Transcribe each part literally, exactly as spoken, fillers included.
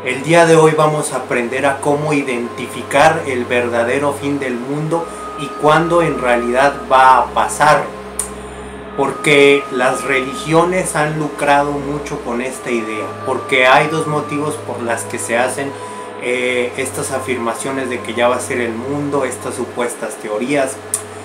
El día de hoy vamos a aprender a cómo identificar el verdadero fin del mundo y cuándo en realidad va a pasar. Porque las religiones han lucrado mucho con esta idea. Porque hay dos motivos por las que se hacen eh, estas afirmaciones de que ya va a ser el mundo, estas supuestas teorías.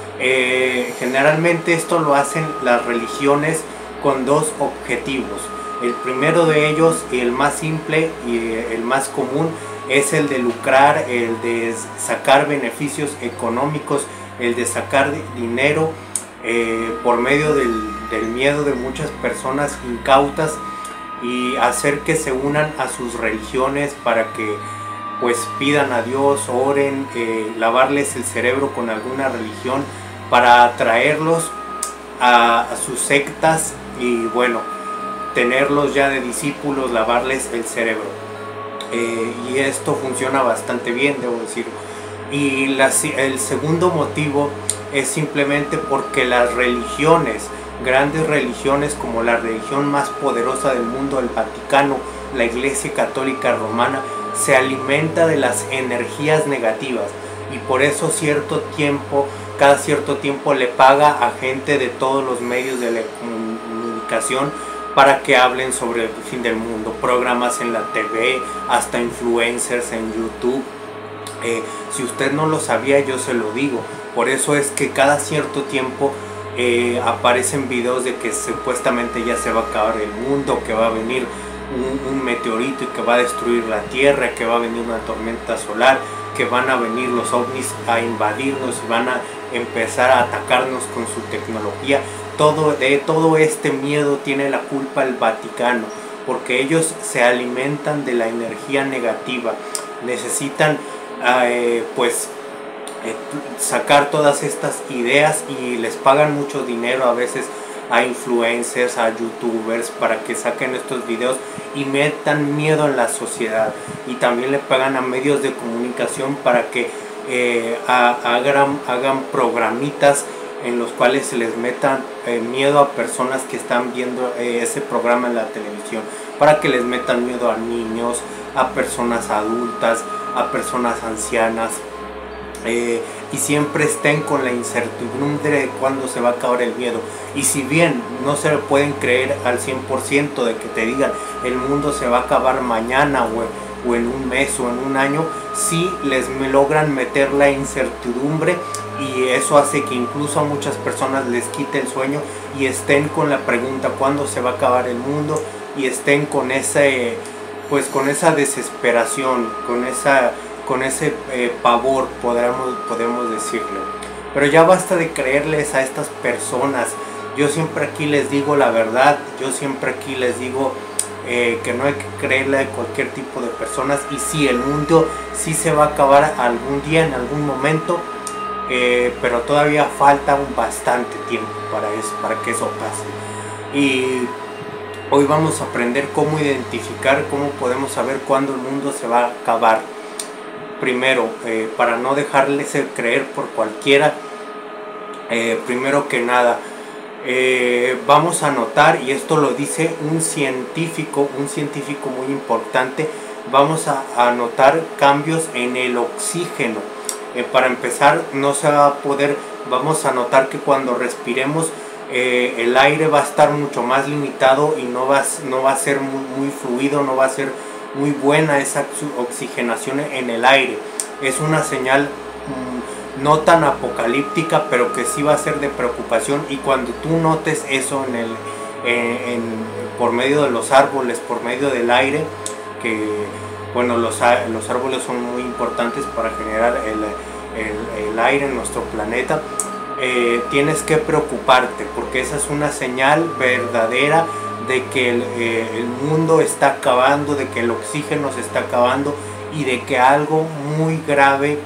Eh, generalmente esto lo hacen las religiones con dos objetivos. El primero de ellos, y el más simple y el más común, es el de lucrar, el de sacar beneficios económicos, el de sacar dinero eh, por medio del, del miedo de muchas personas incautas y hacer que se unan a sus religiones para que pues pidan a Dios, oren, eh, lavarles el cerebro con alguna religión para atraerlos a, a sus sectas y bueno, tenerlos ya de discípulos, lavarles el cerebro. Eh, y esto funciona bastante bien, debo decir. Y la, el segundo motivo es simplemente porque las religiones, grandes religiones como la religión más poderosa del mundo, el Vaticano, la Iglesia Católica Romana, se alimenta de las energías negativas y por eso cierto tiempo, cada cierto tiempo le paga a gente de todos los medios de la comunicación para que hablen sobre el fin del mundo, programas en la T V, hasta influencers en YouTube. Eh, si usted no lo sabía, yo se lo digo. Por eso es que cada cierto tiempo eh, aparecen videos de que supuestamente ya se va a acabar el mundo, que va a venir un, un meteorito y que va a destruir la Tierra, que va a venir una tormenta solar, que van a venir los ovnis a invadirnos y van a empezar a atacarnos con su tecnología. Todo, de todo este miedo tiene la culpa el Vaticano, porque ellos se alimentan de la energía negativa. Necesitan eh, pues eh, sacar todas estas ideas y les pagan mucho dinero a veces a influencers, a youtubers para que saquen estos videos y metan miedo en la sociedad, y también le pagan a medios de comunicación para que eh, hagan, hagan programitas en los cuales se les metan eh, miedo a personas que están viendo eh, ese programa en la televisión, para que les metan miedo a niños, a personas adultas, a personas ancianas, eh, y siempre estén con la incertidumbre de cuándo se va a acabar el miedo. Y si bien no se lo pueden creer al cien por ciento de que te digan el mundo se va a acabar mañana o, o en un mes o en un año, sí les me logran meter la incertidumbre, y eso hace que incluso a muchas personas les quite el sueño y estén con la pregunta cuándo se va a acabar el mundo, y estén con ese pues con esa desesperación, con esa con ese eh, pavor, podemos, podemos decirlo. Pero ya basta de creerles a estas personas. Yo siempre aquí les digo la verdad, yo siempre aquí les digo eh, que no hay que creerle a cualquier tipo de personas. Y sí, el mundo sí se va a acabar algún día, en algún momento, eh, pero todavía falta un bastante tiempo para, eso, para que eso pase. Y hoy vamos a aprender cómo identificar, cómo podemos saber cuándo el mundo se va a acabar. Primero, eh, para no dejarles creer por cualquiera, eh, primero que nada, eh, vamos a notar, y esto lo dice un científico, un científico muy importante, vamos a, a notar cambios en el oxígeno. Eh, para empezar, no se va a poder, vamos a notar que cuando respiremos, eh, el aire va a estar mucho más limitado y no va, no va a ser muy, muy fluido, no va a ser muy buena esa oxigenación en el aire. Es una señal mmm, no tan apocalíptica, pero que sí va a ser de preocupación. Y cuando tú notes eso en el, en, en, por medio de los árboles, por medio del aire, que bueno, los, los árboles son muy importantes para generar el, el, el aire en nuestro planeta, eh, tienes que preocuparte, porque esa es una señal verdadera de que el, eh, el mundo está acabando, de que el oxígeno se está acabando y de que algo muy grave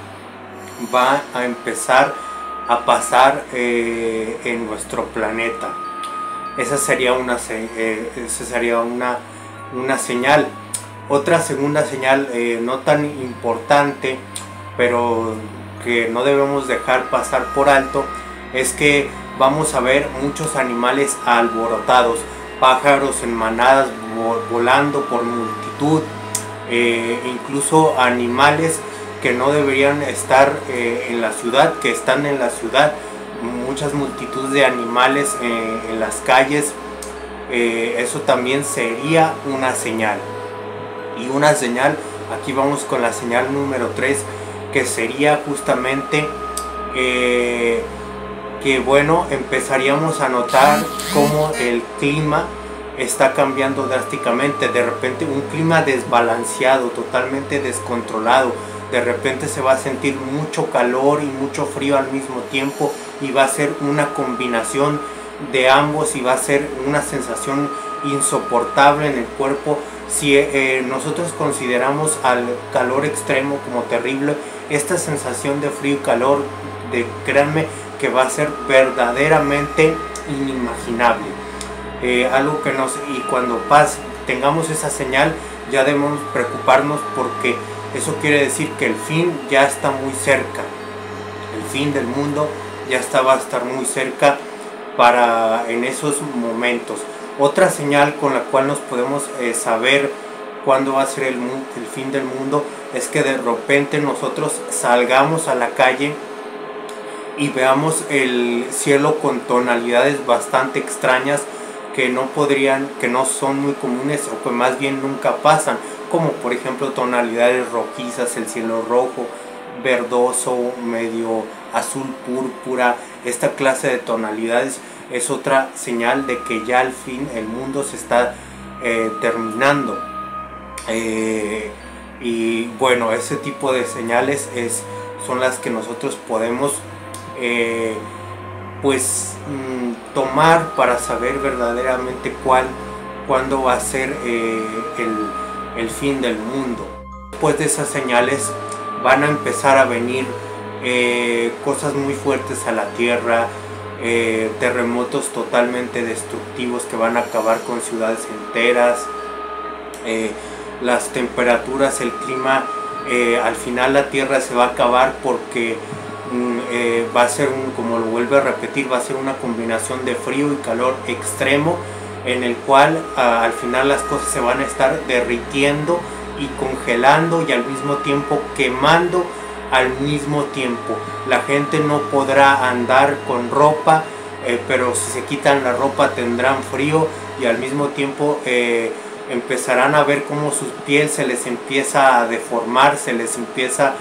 va a empezar a pasar eh, en nuestro planeta. Esa sería una, eh, esa sería una, una señal. Otra segunda señal eh, no tan importante, pero que no debemos dejar pasar por alto, es que vamos a ver muchos animales alborotados, pájaros en manadas volando por multitud, eh, incluso animales que no deberían estar eh, en la ciudad, que están en la ciudad, muchas multitudes de animales eh, en las calles, eh, eso también sería una señal. Y una señal, aquí vamos con la señal número tres, que sería justamente eh, que bueno, empezaríamos a notar cómo el clima está cambiando drásticamente. De repente un clima desbalanceado, totalmente descontrolado. De repente se va a sentir mucho calor y mucho frío al mismo tiempo, y va a ser una combinación de ambos y va a ser una sensación insoportable en el cuerpo. Si eh, nosotros consideramos al calor extremo como terrible, esta sensación de frío y calor, de, créanme que va a ser verdaderamente inimaginable. Eh, algo que nos, y cuando paz, tengamos esa señal, ya debemos preocuparnos, porque eso quiere decir que el fin ya está muy cerca. El fin del mundo ya está, va a estar muy cerca para en esos momentos. Otra señal con la cual nos podemos eh, saber cuándo va a ser el, el fin del mundo es que de repente nosotros salgamos a la calle y veamos el cielo con tonalidades bastante extrañas que no podrían, que no son muy comunes, o que más bien nunca pasan, como por ejemplo tonalidades rojizas, el cielo rojo, verdoso, medio azul púrpura. Esta clase de tonalidades es otra señal de que ya al fin el mundo se está eh, terminando. Eh, y bueno, ese tipo de señales es, son las que nosotros podemos eh, pues mmm, tomar para saber verdaderamente cuál, cuándo va a ser eh, el, el fin del mundo. Después de esas señales van a empezar a venir eh, cosas muy fuertes a la tierra, eh, terremotos totalmente destructivos que van a acabar con ciudades enteras, eh, las temperaturas, el clima, eh, al final la tierra se va a acabar porque mm, eh, va a ser, un, como lo vuelvo a repetir, va a ser una combinación de frío y calor extremo, en el cual a, al final las cosas se van a estar derritiendo y congelando, y al mismo tiempo quemando al mismo tiempo. La gente no podrá andar con ropa, eh, pero si se quitan la ropa tendrán frío, y al mismo tiempo eh, empezarán a ver cómo su piel se les empieza a deformar, se les empieza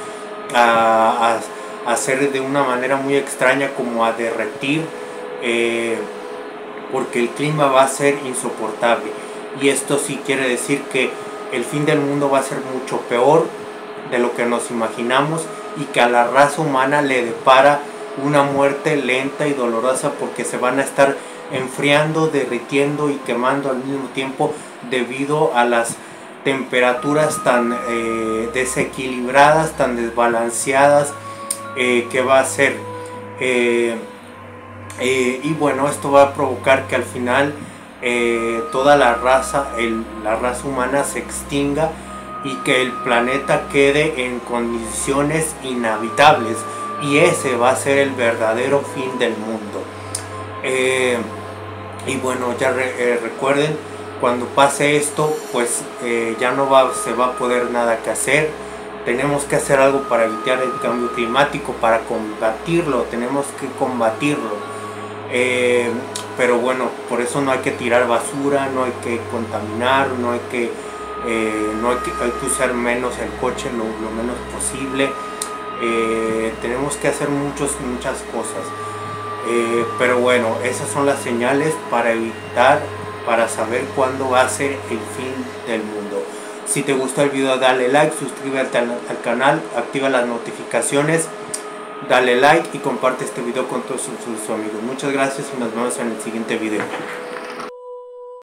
a, a, a hacer de una manera muy extraña, como a derretir, eh, porque el clima va a ser insoportable. Y esto sí quiere decir que el fin del mundo va a ser mucho peor de lo que nos imaginamos, y que a la raza humana le depara una muerte lenta y dolorosa, porque se van a estar enfriando, derritiendo y quemando al mismo tiempo, debido a las temperaturas tan eh, desequilibradas, tan desbalanceadas eh, que va a ser. Eh, eh, y bueno, esto va a provocar que al final eh, toda la raza, el, la raza humana se extinga, y que el planeta quede en condiciones inhabitables, y ese va a ser el verdadero fin del mundo. Eh, y bueno, ya re, eh, recuerden, cuando pase esto, pues eh, ya no va, se va a poder nada que hacer. Tenemos que hacer algo para evitar el cambio climático, para combatirlo, tenemos que combatirlo. Eh, pero bueno, por eso no hay que tirar basura, no hay que contaminar, no hay que Eh, no hay que, hay que usar menos el coche, lo, lo menos posible. Eh, tenemos que hacer muchos, muchas cosas. Eh, pero bueno, esas son las señales para evitar, para saber cuándo va a ser el fin del mundo. Si te gustó el video, dale like, suscríbete al, al canal, activa las notificaciones, dale like y comparte este video con todos sus amigos. Muchas gracias y nos vemos en el siguiente video.